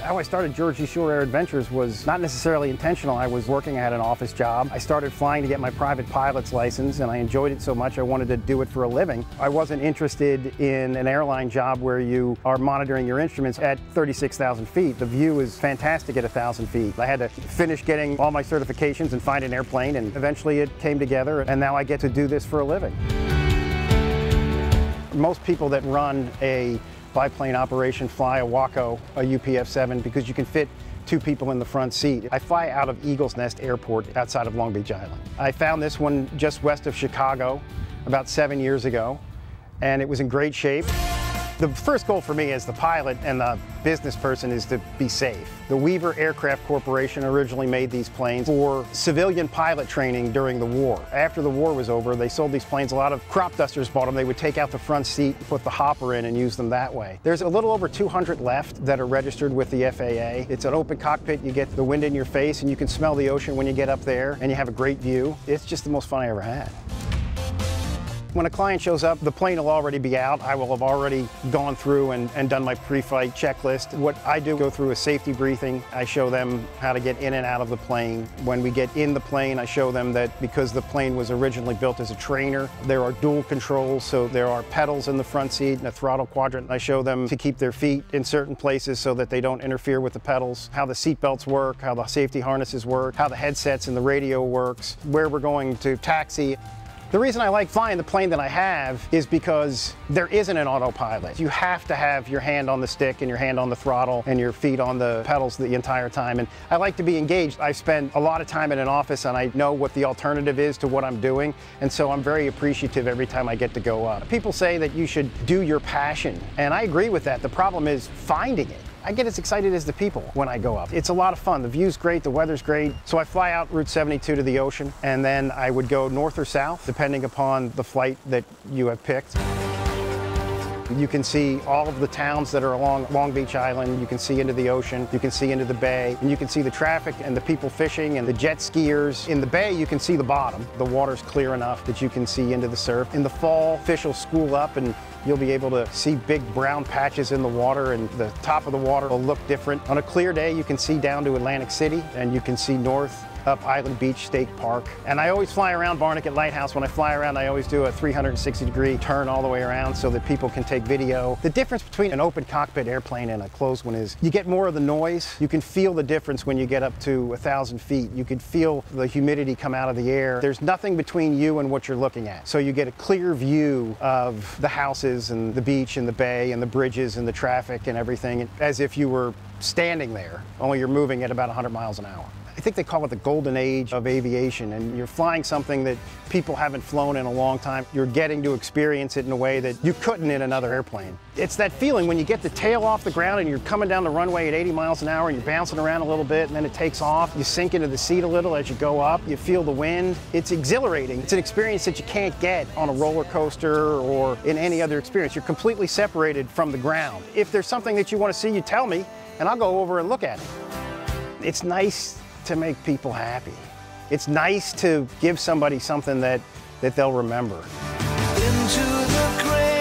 How I started Jersey Shore Air Adventures was not necessarily intentional. I was working at an office job. I started flying to get my private pilot's license, and I enjoyed it so much I wanted to do it for a living. I wasn't interested in an airline job where you are monitoring your instruments at 36,000 feet. The view is fantastic at 1,000 feet. I had to finish getting all my certifications and find an airplane, and eventually it came together, and now I get to do this for a living. Most people that run a biplane operation fly a Waco, a UPF-7, because you can fit 2 people in the front seat. I fly out of Eagles Nest Airport outside of Long Beach Island. I found this one just west of Chicago about 7 years ago, and it was in great shape. The first goal for me as the pilot and the business person is to be safe. The Weaver Aircraft Corporation originally made these planes for civilian pilot training during the war. After the war was over, they sold these planes. A lot of crop dusters bought them. They would take out the front seat, put the hopper in, and use them that way. There's a little over 200 left that are registered with the FAA. It's an open cockpit. You get the wind in your face, and you can smell the ocean when you get up there, and you have a great view. It's just the most fun I ever had. When a client shows up, the plane will already be out. I will have already gone through and done my pre-flight checklist. What I do, go through a safety briefing. I show them how to get in and out of the plane. When we get in the plane, I show them that because the plane was originally built as a trainer, there are dual controls, so there are pedals in the front seat and a throttle quadrant. I show them to keep their feet in certain places so that they don't interfere with the pedals, how the seat belts work, how the safety harnesses work, how the headsets and the radio works, where we're going to taxi. The reason I like flying the plane that I have is because there isn't an autopilot. You have to have your hand on the stick and your hand on the throttle and your feet on the pedals the entire time. And I like to be engaged. I've spent a lot of time in an office and I know what the alternative is to what I'm doing. And so I'm very appreciative every time I get to go up. People say that you should do your passion, and I agree with that. The problem is finding it. I get as excited as the people when I go up. It's a lot of fun. The view's great, the weather's great. So I fly out Route 72 to the ocean, and then I would go north or south, depending upon the flight that you have picked. You can see all of the towns that are along Long Beach Island. You can see into the ocean. You can see into the bay. And you can see the traffic and the people fishing and the jet skiers. In the bay, you can see the bottom. The water's clear enough that you can see into the surf. In the fall, fish will school up and you'll be able to see big brown patches in the water, and the top of the water will look different. On a clear day, you can see down to Atlantic City, and you can see north up Island Beach State Park. And I always fly around Barnegat Lighthouse. When I fly around, I always do a 360-degree turn all the way around so that people can take video. The difference between an open cockpit airplane and a closed one is you get more of the noise. You can feel the difference when you get up to 1,000 feet. You can feel the humidity come out of the air. There's nothing between you and what you're looking at. So you get a clear view of the houses and the beach and the bay and the bridges and the traffic and everything, as if you were standing there, only you're moving at about 100 miles an hour. I think they call it the golden age of aviation, and you're flying something that people haven't flown in a long time. You're getting to experience it in a way that you couldn't in another airplane. It's that feeling when you get the tail off the ground and you're coming down the runway at 80 miles an hour and you're bouncing around a little bit, and then it takes off. You sink into the seat a little as you go up. You feel the wind. It's exhilarating. It's an experience that you can't get on a roller coaster or in any other experience. You're completely separated from the ground. If there's something that you want to see, you tell me, and I'll go over and look at it. It's nice to make people happy. It's nice to give somebody something that they'll remember. Into the grave.